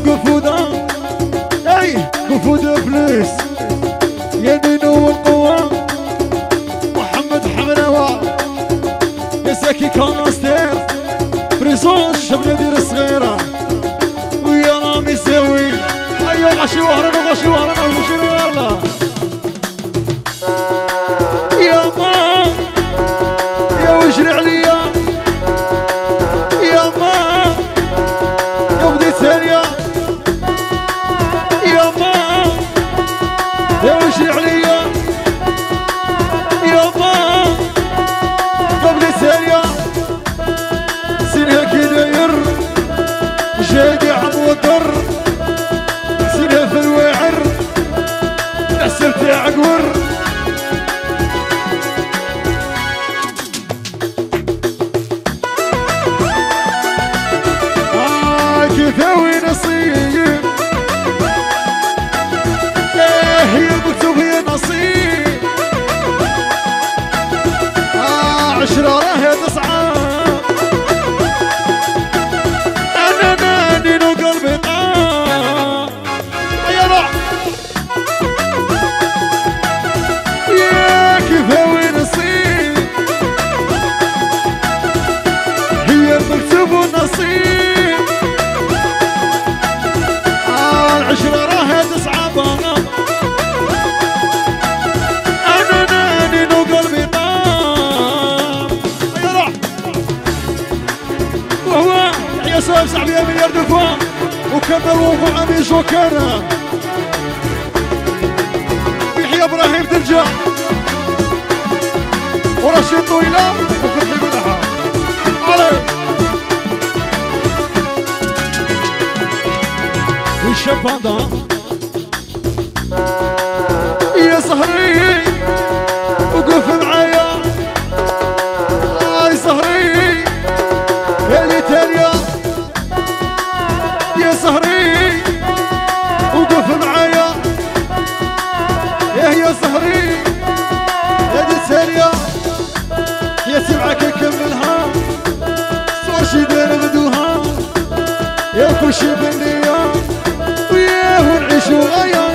وقفوده اي قفوده فلوس يا دينو والقوة محمد حمراوة يا ساكي كونستير فريزون الشبلة ديال الصغيرة ويا رامي ساوي ايوا غاشي وهرنا غاشي وهرنا ومشينا يلا يا ما يا وجري عليا يا ما يا بديت ثانية يا ما يا وجري عليا يا ما قبل ثانية سنها كي داير جاي عم وطر سنها في الواعر حسبت عقور كيفاوي نصيب هي المكتوب هي نصيب عشرة راهي تصعب انا ناني لو قلبي طاب يا روح يا كيفاوي نصيب هي المكتوب والنصيب العشرة راهي تصعب انا ناني لو قلبي طاب يا روح وهو يا صاحب صاحبي يا مليار دفاع وكبر وفو عمي جوكر يحيى ابراهيم ترجع ورشيد طويلة وفتحي بدحة علي والشبانة يا سهري وقف معايا يا سهري يا ليتاليا يا سهري وقف معايا يا سهري يا ليتاليا يا سمعك كملها صور شي داير بدوها يا كل شي بنية وياه نعيشو غايا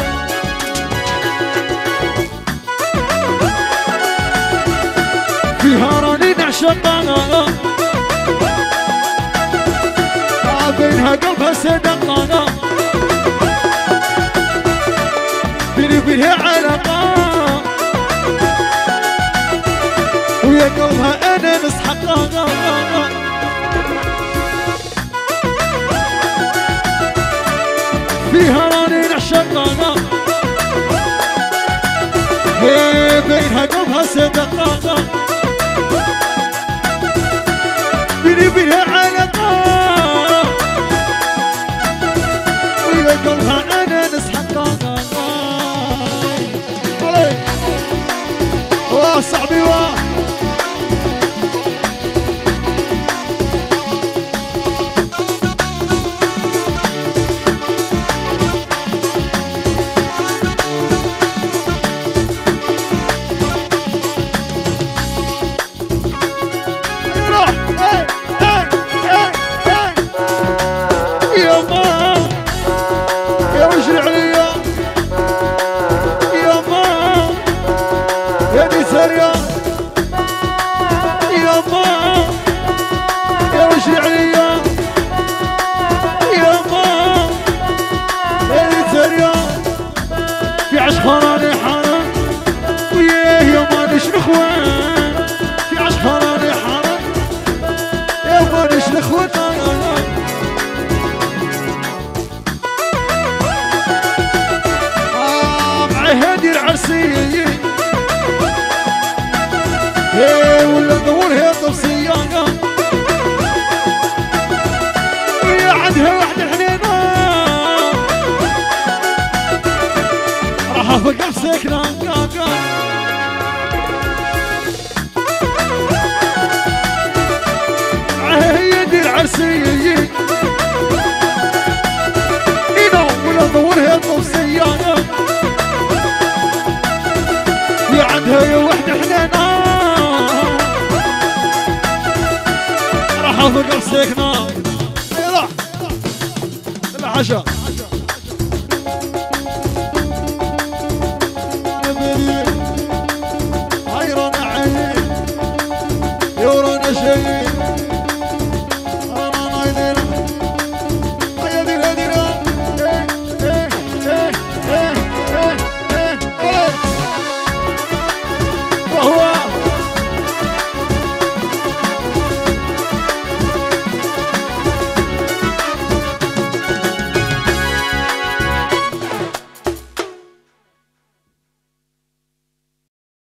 فيها راني نعشقها بينها قلبها صدقها بيني وبينها علاقة ويا قلبها انا نسحقها فيها راني نعشقها بينها قلبها صدقها بيني وبينها علاقة ويا قلبها انا نسحقها واه صاحبي واه ولا ندور هي طفسية ويا عندها واحدة حنينة راح افقع ساكنة هي دير عرسية ولا ندور هي طفسية يا عندها يا واحدة حنينة راح افقع ساكنة العشاء.